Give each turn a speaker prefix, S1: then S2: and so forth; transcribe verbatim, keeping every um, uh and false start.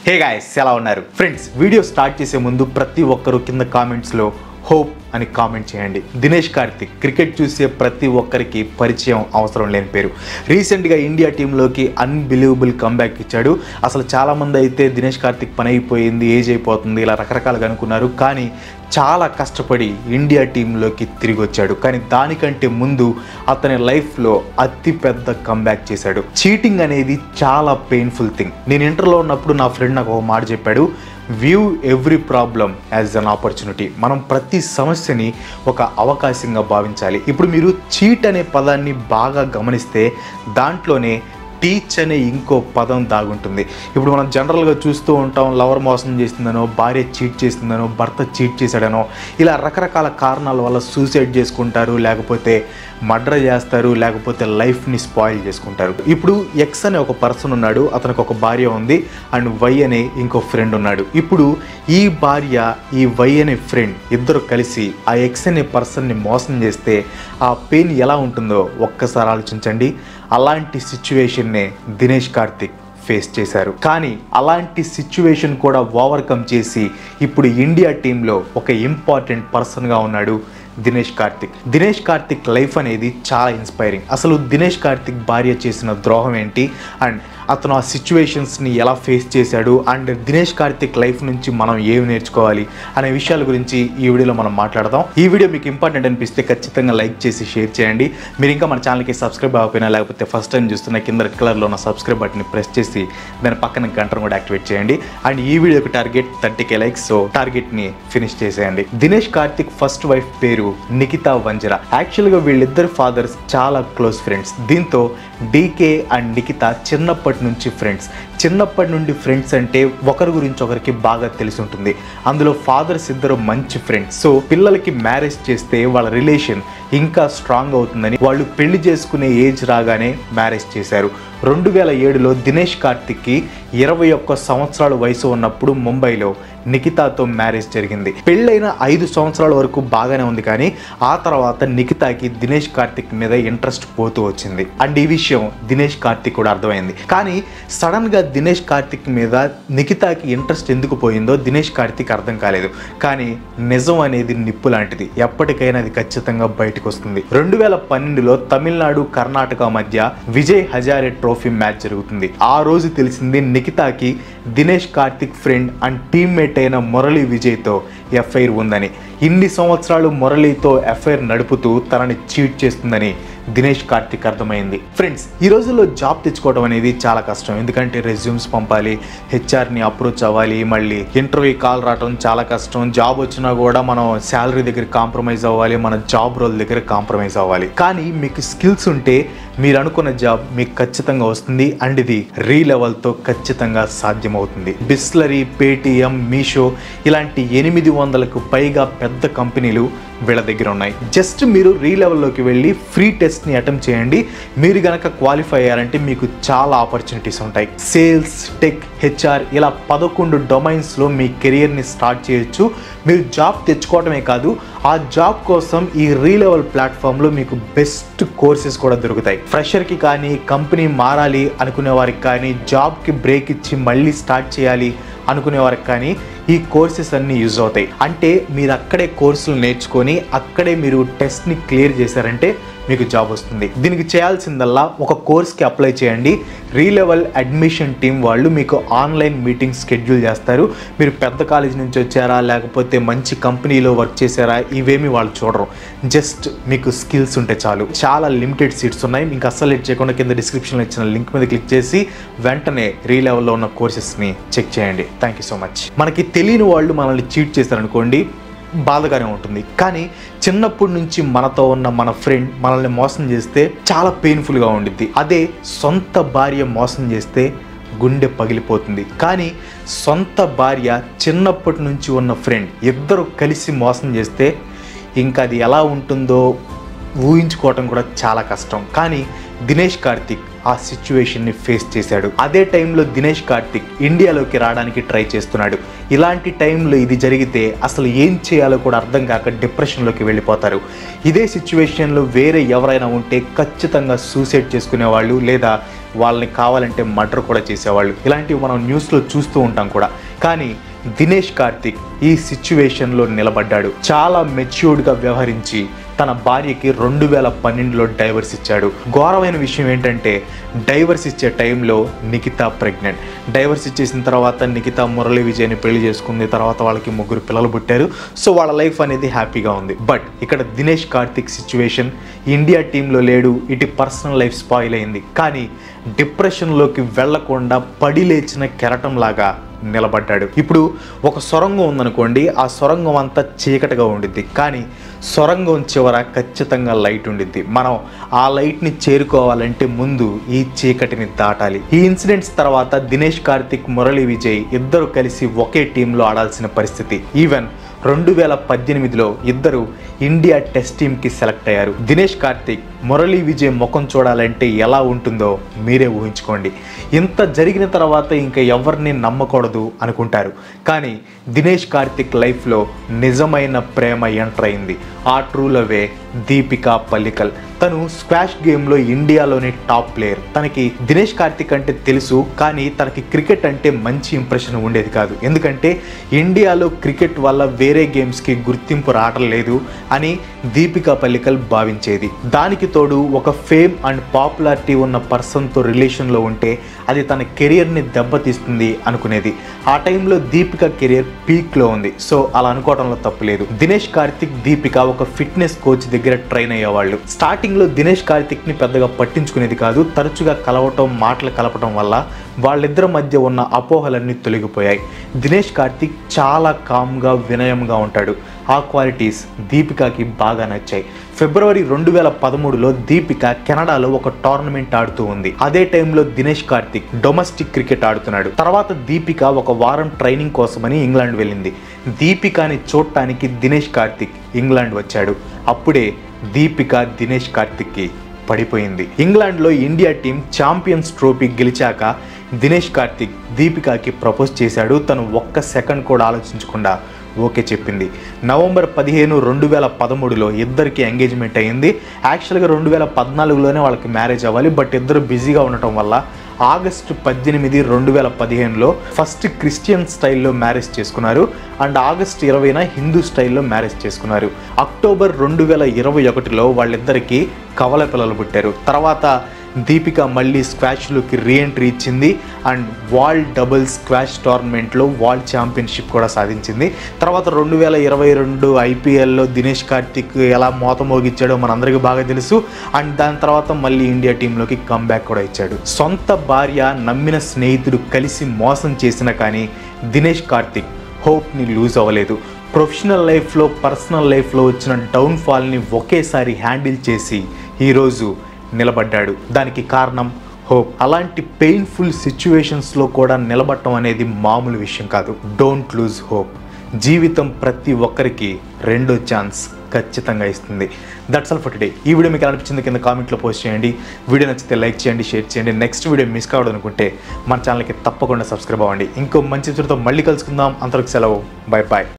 S1: Hey guys, ఎలా ఉన్నారు friends? Video start చేసే ముందు ప్రతి ఒక్కరు కింద కామెంట్స్ లో హోప్ అని కామెంట్ చేయండి. దినేష్ కార్తిక్ క్రికెట్ చూసే ప్రతి ఒక్కరికి పరిచయం అవసరం లేని పేరు. రీసెంట్గా ఇండియా టీంలోకి అన్బిలీవబుల్ కంబ్యాక్ ఇచ్చాడు. అసలు చాలామంది అయితే దినేష్ కార్తిక్ పని అయిపోయింది, ఏజ్ అయిపోతుంది, ఇలా రకరకాలుగా అనుకున్నారు. కానీ చాలా కష్టపడి ఇండియా టీంలోకి తిరిగి వచ్చాడు. కానీ దానికంటే ముందు అతని లైఫ్లో అతి పెద్ద కంబ్యాక్ చేశాడు. చీటింగ్ అనేది చాలా పెయిన్ఫుల్ థింగ్. నేను ఇంటర్లో ఉన్నప్పుడు నా ఫ్రెండ్ నాకు ఒక మాట చెప్పాడు, view every problem as an opportunity. మనం ప్రతి సమస్యని ఒక అవకాశంగా భావించాలి. ఇప్పుడు మీరు చీట్ అనే పదాన్ని బాగా గమనిస్తే దాంట్లోనే టీచ్ అనే ఇంకో పదం దాగుంటుంది. ఇప్పుడు మనం జనరల్గా చూస్తూ ఉంటాం, లవర్ మోసం చేసిందనో, భార్య చీట్ చేసిందనో, భర్త చీట్ చేశాడనో, ఇలా రకరకాల కారణాల వల్ల సూసైడ్ చేసుకుంటారు, లేకపోతే మర్డర్ చేస్తారు, లేకపోతే లైఫ్ని స్పాయిల్ చేసుకుంటారు. ఇప్పుడు ఎక్స్ అనే ఒక పర్సన్ ఉన్నాడు, అతనికి ఒక భార్య ఉంది, అండ్ వై అనే ఇంకో ఫ్రెండ్ ఉన్నాడు. ఇప్పుడు ఈ భార్య, ఈ వై అనే ఫ్రెండ్ ఇద్దరు కలిసి ఆ ఎక్స్ అనే పర్సన్ని మోసం చేస్తే ఆ పెయిన్ ఎలా ఉంటుందో ఒక్కసారి ఆలోచించండి. అలాంటి సిచ్యువేషన్నే దినేష్ కార్తిక్ ఫేస్ చేశారు. కానీ అలాంటి సిచ్యువేషన్ కూడా ఓవర్కమ్ చేసి ఇప్పుడు ఇండియా టీంలో ఒక ఇంపార్టెంట్ పర్సన్గా ఉన్నాడు దినేష్ కార్తిక్. దినేష్ కార్తిక్ లైఫ్ అనేది చాలా ఇన్స్పైరింగ్. అసలు దినేష్ కార్తిక్ భార్య చేసిన ద్రోహం ఏంటి, అండ్ అతను ఆ సిచ్యువేషన్స్ని ఎలా ఫేస్ చేశాడు, అండ్ దినేష్ కార్తిక్ లైఫ్ నుంచి మనం ఏమి నేర్చుకోవాలి అనే విషయాల గురించి ఈ వీడియోలో మనం మాట్లాడదాం. ఈ వీడియో మీకు ఇంపార్టెంట్ అనిపిస్తే ఖచ్చితంగా లైక్ చేసి షేర్ చేయండి. మీరు ఇంకా మన ఛానల్కి సబ్స్క్రైబ్ అవ్వకపోయినా, లేకపోతే ఫస్ట్ టైం చూస్తున్న కింద రెడ్ కలర్లో ఉన్న సబ్స్క్రైబ్ బటన్ని ప్రెస్ చేసి దాని పక్కన గంటను కూడా యాక్టివేట్ చేయండి. అండ్ ఈ వీడియోకి target thirty K likes, so టార్గెట్ని ఫినిష్ చేసేయండి. దినేష్ కార్తిక్ ఫస్ట్ వైఫ్ పేరు నిఖితా వంజరా. యాక్చువల్గా వీళ్ళిద్దరు ఫాదర్స్ చాలా క్లోజ్ ఫ్రెండ్స్. దీంతో డీకే అండ్ నిఖిత చిన్నప్పటి నుంచి ఫ్రెండ్స్. చిన్నప్పటి నుండి ఫ్రెండ్స్ అంటే ఒకరి గురించి ఒకరికి బాగా తెలిసి ఉంటుంది. అందులో ఫాదర్స్ ఇద్దరు మంచి ఫ్రెండ్స్. సో పిల్లలకి మ్యారేజ్ చేస్తే వాళ్ళ రిలేషన్ ఇంకా స్ట్రాంగ్ అవుతుందని వాళ్ళు పెళ్లి చేసుకునే ఏజ్ రాగానే మ్యారేజ్ చేశారు. రెండు వేల ఏడులో దినేష్ కార్తిక్కి ఇరవై ఒక్క సంవత్సరాల వయసు ఉన్నప్పుడు ముంబైలో నిఖితాతో మ్యారేజ్ జరిగింది. పెళ్ళైన ఐదు సంవత్సరాల వరకు బాగానే ఉంది, కానీ ఆ తర్వాత నిఖితాకి దినేష్ కార్తిక్ మీద ఇంట్రెస్ట్ పోతూ వచ్చింది. అండ్ ఈ విషయం దినేష్ కార్తిక్ కూడా అర్థమైంది. కానీ సడన్గా దినేష్ కార్తిక్ మీద నిఖితాకి ఇంట్రెస్ట్ ఎందుకు పోయిందో దినేష్ కార్తిక్ అర్థం కాలేదు. కానీ నిజం అనేది నిప్పు లాంటిది, ఎప్పటికైనా అది ఖచ్చితంగా బయటకు వస్తుంది. రెండు వేల పన్నెండులో తమిళనాడు కర్ణాటక మధ్య విజయ్ హజారే ట్రోఫీ మ్యాచ్ జరుగుతుంది. ఆ రోజు తెలిసింది నిఖితాకి Dinesh Karthik friend and teammate అయిన మురళీ విజయ్తో ఎఫ్ఐఆర్ ఉందని. ఇన్ని సంవత్సరాలు మురళీతో ఎఫ్ఐఆర్ నడుపుతూ తనని చీట్ చేస్తుందని దినేష్ కార్తిక్ అర్థమైంది. ఫ్రెండ్స్, ఈ రోజుల్లో జాబ్ తెచ్చుకోవడం అనేది చాలా కష్టం. ఎందుకంటే రెజ్యూమ్స్ పంపాలి, హెచ్ఆర్ని అప్రోచ్ అవ్వాలి, మళ్ళీ ఇంటర్వ్యూ కాల్ రావడం చాలా కష్టం. జాబ్ వచ్చినా కూడా మనం శాలరీ దగ్గర కాంప్రమైజ్ అవ్వాలి, మన జాబ్ రోల్ దగ్గర కాంప్రమైజ్ అవ్వాలి. కానీ మీకు స్కిల్స్ ఉంటే మీరు అనుకున్న జాబ్ మీకు ఖచ్చితంగా వస్తుంది. అండ్ ఇది రీ లెవెల్తో ఖచ్చితంగా సాధ్యమవుతుంది. బిస్లరీ, పేటిఎం, మీషో ఇలాంటి ఎనిమిది వందలకు పైగా పెద్ద కంపెనీలు వీళ్ళ దగ్గర ఉన్నాయి. జస్ట్ మీరు రీ లెవెల్లోకి వెళ్ళి ఫ్రీ టెస్ట్ని అటెంప్ట్ చేయండి. మీరు కనుక క్వాలిఫై అయ్యారంటే మీకు చాలా ఆపర్చునిటీస్ ఉంటాయి. సేల్స్, టెక్, హెచ్ఆర్ ఇలా పదకొండు డొమైన్స్లో మీ కెరియర్ని స్టార్ట్ చేయొచ్చు. మీరు జాబ్ తెచ్చుకోవడమే కాదు, ఆ జాబ్ కోసం ఈ రీ లెవెల్ ప్లాట్ఫామ్లో మీకు బెస్ట్ కోర్సెస్ కూడా దొరుకుతాయి. ఫ్రెషర్కి కానీ, కంపెనీ మారాలి అనుకునే వారికి కానీ, జాబ్కి బ్రేక్ ఇచ్చి మళ్ళీ స్టార్ట్ చేయాలి అనుకునే వారికి కానీ ఈ కోర్సెస్ అన్నీ యూజ్ అవుతాయి. అంటే మీరు అక్కడే కోర్సులు నేర్చుకొని అక్కడే మీరు టెస్ట్ని క్లియర్ చేశారంటే మీకు జాబ్ వస్తుంది. దీనికి చేయాల్సిందల్లా ఒక కోర్స్కి అప్లై చేయండి. రీ లెవెల్ అడ్మిషన్ టీం వాళ్ళు మీకు ఆన్లైన్ మీటింగ్ షెడ్యూల్ చేస్తారు. మీరు పెద్ద కాలేజ్ నుంచి వచ్చారా, లేకపోతే మంచి కంపెనీలో వర్క్ చేశారా, ఇవేమి వాళ్ళు చూడరు. జస్ట్ మీకు స్కిల్స్ ఉంటే చాలు. చాలా లిమిటెడ్ సీట్స్ ఉన్నాయి. మీకు అస్సలు లేట్ చేయకుండా కింద డిస్క్రిప్షన్లో ఇచ్చిన లింక్ మీద క్లిక్ చేసి వెంటనే రీ లెవెల్లో ఉన్న కోర్సెస్ని చెక్ చేయండి. Thank you so much. మనకి తెలియని వాళ్ళు మనల్ని చీట్ చేశారనుకోండి, బాధగానే ఉంటుంది. కానీ చిన్నప్పటి నుంచి మనతో ఉన్న మన ఫ్రెండ్ మనల్ని మోసం చేస్తే చాలా పెయిన్ఫుల్గా ఉండిద్ది. అదే సొంత భార్య మోసం చేస్తే గుండె పగిలిపోతుంది. కానీ సొంత భార్య, చిన్నప్పటి నుంచి ఉన్న ఫ్రెండ్ ఇద్దరు కలిసి మోసం చేస్తే ఇంకా అది ఎలా ఉంటుందో ఊహించుకోవటం కూడా చాలా కష్టం. కానీ దినేష్ కార్తిక్ ఆ సిచ్యువేషన్ని ఫేస్ చేశాడు. అదే టైంలో దినేష్ కార్తిక్ ఇండియాలోకి రావడానికి ట్రై చేస్తున్నాడు. ఇలాంటి టైంలో ఇది జరిగితే అసలు ఏం చేయాలో కూడా అర్థం కాక డిప్రెషన్లోకి వెళ్ళిపోతారు. ఇదే సిచ్యువేషన్లో వేరే ఎవరైనా ఉంటే ఖచ్చితంగా సూసైడ్ చేసుకునేవాళ్ళు లేదా వాళ్ళని కావాలంటే మర్డర్ కూడా చేసేవాళ్ళు. ఇలాంటివి మనం న్యూస్లో చూస్తూ ఉంటాం కూడా. కానీ దినేష్ కార్తిక్ ఈ సిచ్యువేషన్లో నిలబడ్డాడు. చాలా మెచ్యూర్డ్గా వ్యవహరించి తన భార్యకి రెండు వేల పన్నెండులో డైవర్స్ ఇచ్చాడు. ఘోరమైన విషయం ఏంటంటే డైవర్స్ ఇచ్చే టైంలో నిఖిత ప్రెగ్నెంట్. డైవర్స్ ఇచ్చేసిన తర్వాత నిఖిత మురళీ విజయ్ని పెళ్లి చేసుకుంది. తర్వాత వాళ్ళకి ముగ్గురు పిల్లలు పుట్టారు. సో వాళ్ళ లైఫ్ అనేది హ్యాపీగా ఉంది. బట్ ఇక్కడ దినేష్ కార్తిక్ సిచ్యువేషన్, ఇండియా టీంలో లేడు, ఇటు పర్సనల్ లైఫ్ స్పాయిల్ అయింది. కానీ డిప్రెషన్లోకి వెళ్లకుండా పడి లేచిన కెరటం లాగా నిలబడ్డాడు. ఇప్పుడు ఒక సొరంగం ఉందనుకోండి, ఆ సొరంగం అంతా చీకటిగా ఉండిద్ది, కానీ సొరంగం చివర ఖచ్చితంగా లైట్ ఉండిద్ది. మనం ఆ లైట్ని చేరుకోవాలంటే ముందు ఈ చీకటిని దాటాలి. ఈ ఇన్సిడెంట్స్ తర్వాత దినేష్ కార్తిక్, మురళీ విజయ్ ఇద్దరు కలిసి ఒకే టీంలో ఆడాల్సిన పరిస్థితి. ఈవెన్ రెండు వేల పద్దెనిమిదిలో ఇద్దరు ఇండియా టెస్ట్ టీంకి సెలెక్ట్ అయ్యారు. దినేష్ కార్తిక్, మురళీ విజయ్ ముఖం చూడాలంటే ఎలా ఉంటుందో మీరే ఊహించుకోండి. ఇంత జరిగిన తర్వాత ఇంకా ఎవరిని నమ్మకూడదు అనుకుంటారు. కానీ దినేష్ కార్తిక్ లైఫ్లో నిజమైన ప్రేమ ఎంటర్ అయింది. ఆ ట్రూ లవే దీపికా పల్లికల్. తను స్క్వాష్ గేమ్లో ఇండియాలోని టాప్ ప్లేయర్. తనకి దినేష్ కార్తిక్ అంటే తెలుసు, కానీ తనకి క్రికెట్ అంటే మంచి ఇంప్రెషన్ ఉండేది కాదు. ఎందుకంటే ఇండియాలో క్రికెట్ వల్ల వేరే గేమ్స్కి గుర్తింపు రావటం లేదు అని దీపికా పల్లికల్ భావించేది. దానికి తోడు ఒక ఫేమ్ అండ్ పాపులారిటీ ఉన్న పర్సన్తో రిలేషన్లో ఉంటే అది తన కెరియర్ని దెబ్బతీస్తుంది అనుకునేది. ఆ టైంలో దీపిక కెరియర్ పీక్లో ఉంది. సో అలా అనుకోవడంలో తప్పు లేదు. దినేష్ కార్తిక్, దీపిక ఒక ఫిట్నెస్ కోచ్ దగ్గర ట్రైన్ అయ్యేవాళ్ళు. స్టార్టింగ్లో దినేష్ కార్తిక్ని పెద్దగా పట్టించుకునేది కాదు. తరచుగా కలవటం, మాటలు కలపటం వల్ల వాళ్ళిద్దరి మధ్య ఉన్న అపోహలన్నీ తొలగిపోయాయి. దినేష్ కార్తిక్ చాలా కామ్గా, వినయంగా ఉంటాడు. ఆ క్వాలిటీస్ దీపికకి బాగా నచ్చాయి. ఫిబ్రవరి రెండు వేల పదమూడులో దీపిక కెనడాలో ఒక టోర్నమెంట్ ఆడుతూ ఉంది. అదే టైంలో దినేష్ కార్తిక్ డొమెస్టిక్ క్రికెట్ ఆడుతున్నాడు. తర్వాత దీపిక ఒక వారం ట్రైనింగ్ కోసమని ఇంగ్లాండ్ వెళ్ళింది. దీపికని చూడటానికి దినేష్ కార్తిక్ ఇంగ్లాండ్ వచ్చాడు. అప్పుడే దీపిక దినేష్ కార్తిక్కి పడిపోయింది. ఇంగ్లాండ్లో ఇండియా టీం ఛాంపియన్స్ ట్రోఫీ గెలిచాక దినేష్ కార్తిక్ దీపికకి ప్రపోజ్ చేశాడు. తను ఒక్క సెకండ్ కూడా ఆలోచించకుండా ఓకే చెప్పింది. నవంబర్ పదిహేను రెండు వేల పదమూడులో ఇద్దరికి ఎంగేజ్మెంట్ అయ్యింది. యాక్చువల్గా రెండు వేల పద్నాలుగులోనే వాళ్ళకి మ్యారేజ్ అవ్వాలి. బట్ ఇద్దరు బిజీగా ఉండటం వల్ల ఆగస్టు పద్దెనిమిది రెండు వేల పదిహేనులో ఫస్ట్ క్రిస్టియన్ స్టైల్లో మ్యారేజ్ చేసుకున్నారు. అండ్ ఆగస్టు ఇరవైన హిందూ స్టైల్లో మ్యారేజ్ చేసుకున్నారు. అక్టోబర్ రెండు వేల ఇరవై ఒకటిలో వాళ్ళిద్దరికీ కవల పిల్లలు పుట్టారు. తర్వాత దీపిక మళ్ళీ స్క్వాష్లోకి రీఎంట్రీ ఇచ్చింది అండ్ వరల్డ్ డబుల్ స్క్వాష్ టోర్నమెంట్లో వరల్డ్ ఛాంపియన్షిప్ కూడా సాధించింది. తర్వాత రెండు వేల ఇరవై రెండు ఐపీఎల్లో దినేష్ కార్తిక్ ఎలా మోత మోగించాడో మనందరికీ బాగా తెలుసు. అండ్ దాని తర్వాత మళ్ళీ ఇండియా టీంలోకి కంబ్యాక్ కూడా ఇచ్చాడు. సొంత భార్య, నమ్మిన స్నేహితుడు కలిసి మోసం చేసినా కానీ దినేష్ కార్తిక్ హోప్ని లూజ్ అవ్వలేదు. ప్రొఫెషనల్ లైఫ్లో, పర్సనల్ లైఫ్లో వచ్చిన డౌన్ఫాల్ని ఒకేసారి హ్యాండిల్ చేసి ఈరోజు నిలబడ్డాడు. దానికి కారణం హోప్. అలాంటి పెయిన్ఫుల్ సిచ్యువేషన్స్లో కూడా నిలబడటం అనేది మామూలు విషయం కాదు. Don't lose hope. జీవితం ప్రతి ఒక్కరికి రెండో ఛాన్స్ ఖచ్చితంగా ఇస్తుంది. That's all for today. ఈ వీడియో మీకు అనిపించింది కింద కామెంట్లో పోస్ట్ చేయండి. వీడియో నచ్చితే లైక్ చేయండి, షేర్ చేయండి. నెక్స్ట్ వీడియో మిస్ కావడం అనుకుంటే మన ఛానల్కి తప్పకుండా సబ్స్క్రైబ్ అవ్వండి. ఇంకో మంచి విషయంతో మళ్ళీ కలుసుకుందాం. అంతవరకు సెలవు. Bye bye.